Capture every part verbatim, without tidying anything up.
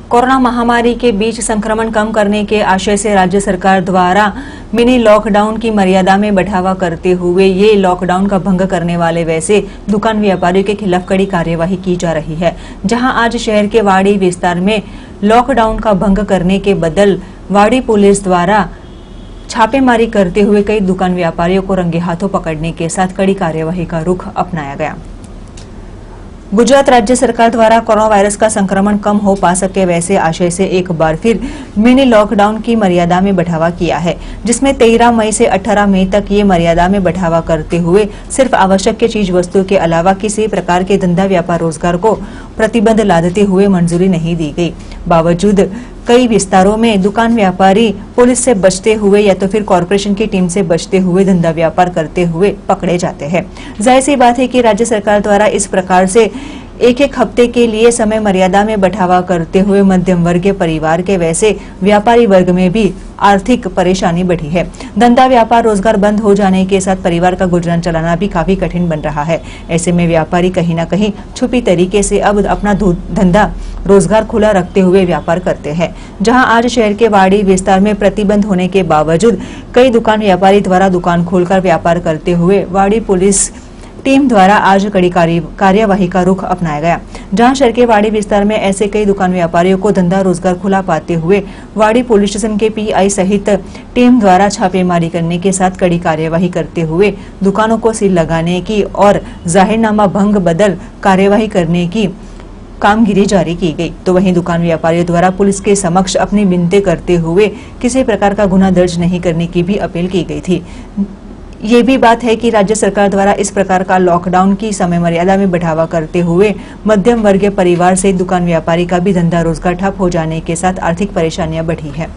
Corona महामारी के बीच संक्रमण कम करने के आशय से राज्य सरकार द्वारा मिनी लॉकडाउन की मर्यादा में बढ़ावा करते हुए ये लॉकडाउन का भंग करने वाले वैसे दुकान व्यापारियों के खिलाफ कड़ी कार्यवाही की जा रही है। जहां आज शहर के वाड़ी विस्तार में लॉकडाउन का भंग करने के बदल वाड़ी पुलिस द्वारा छापेमारी करते हुए कई दुकान व्यापारियों को रंगे हाथों पकड़ने के साथ कड़ी कार्यवाही का रुख अपनाया गया। गुजरात राज्य सरकार द्वारा कोरोना वायरस का संक्रमण कम हो पा सके वैसे आशय से एक बार फिर मिनी लॉकडाउन की मर्यादा में बढ़ावा किया है, जिसमें तेरह मई से अठारह मई तक ये मर्यादा में बढ़ावा करते हुए सिर्फ आवश्यक के चीज वस्तुओं के अलावा किसी प्रकार के धंधा व्यापार रोजगार को प्रतिबंध लादते हुए मंजूरी नहीं दी गई। बावजूद कई विस्तारों में दुकान व्यापारी पुलिस से बचते हुए या तो फिर कॉरपोरेशन की टीम से बचते हुए धंधा व्यापार करते हुए पकड़े जाते हैं। जाहिर सी बात है कि राज्य सरकार द्वारा इस प्रकार से एक एक हफ्ते के लिए समय मर्यादा में बढ़ावा करते हुए मध्यम वर्गीय परिवार के वैसे व्यापारी वर्ग में भी आर्थिक परेशानी बढ़ी है। धंधा व्यापार रोजगार बंद हो जाने के साथ परिवार का गुजरान चलाना भी काफी कठिन बन रहा है। ऐसे में व्यापारी कहीं न कहीं छुपी तरीके से अब अपना धंधा रोजगार खुला रखते हुए व्यापार करते हैं। जहां आज शहर के वाड़ी विस्तार में प्रतिबंध होने के बावजूद कई दुकान व्यापारी द्वारा दुकान खोलकर व्यापार करते हुए वाड़ी पुलिस टीम द्वारा आज कड़ी कार्यवाही का रुख अपनाया गया। जहां शहर के वाड़ी विस्तार में ऐसे कई दुकान व्यापारियों को धंधा रोजगार खुला पाते हुए वाड़ी पुलिस स्टेशन के पीआई सहित टीम द्वारा छापेमारी करने के साथ कड़ी कार्यवाही करते हुए दुकानों को सील लगाने की और जाहिरनामा भंग बदल कार्यवाही करने की कामगिरी जारी की गई। तो वहीं दुकान व्यापारियों द्वारा पुलिस के समक्ष अपनी विनती करते हुए किसी प्रकार का गुना दर्ज नहीं करने की भी अपील की गई थी। ये भी बात है कि राज्य सरकार द्वारा इस प्रकार का लॉकडाउन की समय मर्यादा में बढ़ावा करते हुए मध्यम वर्गीय परिवार से दुकान व्यापारी का भी धंधा रोजगार ठप हो जाने के साथ आर्थिक परेशानियां बढ़ी है।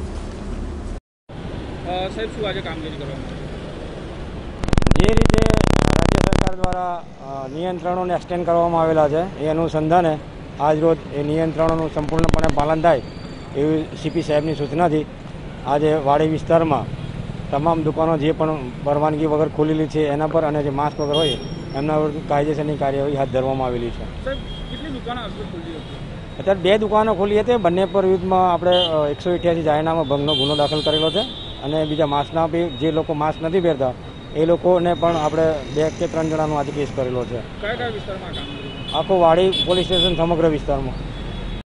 જે રીતે રાજ્ય સરકાર દ્વારા નિયંત્રણોને એક્સટેન્ડ કરવામાં આવેલા છે એ અનુસંધાને આજ રોજ એ નિયંત્રણોનું સંપૂર્ણપણે પાલન થાય એવી સીપી સાહેબની સૂચનાથી આજે વાડી વિસ્તારમાં તમામ દુકાનો જે પણ પરવાનગી વગર ખોલેલી છે એના પર અને જે માસ્ક વગર હોય એમના પર કાયદેસરની કાર્યવાહી હાથ ધરવામાં આવેલી છે। અત્યારે બે દુકાનો ખોલી હતી, બંને પર વિરુદ્ધમાં આપણે એકસો અઠ્યાસી જાહેરનામા ભંગનો ગુનો દાખલ કરેલો છે અને બીજા માસ્કના બી જે લોકો માસ્ક નથી પહેરતા એ લોકોને પણ આપણે બે કે ત્રણ જણાનો આજે કેસ કરેલો છે। આખો વાડી પોલીસ સ્ટેશન સમગ્ર વિસ્તારમાં।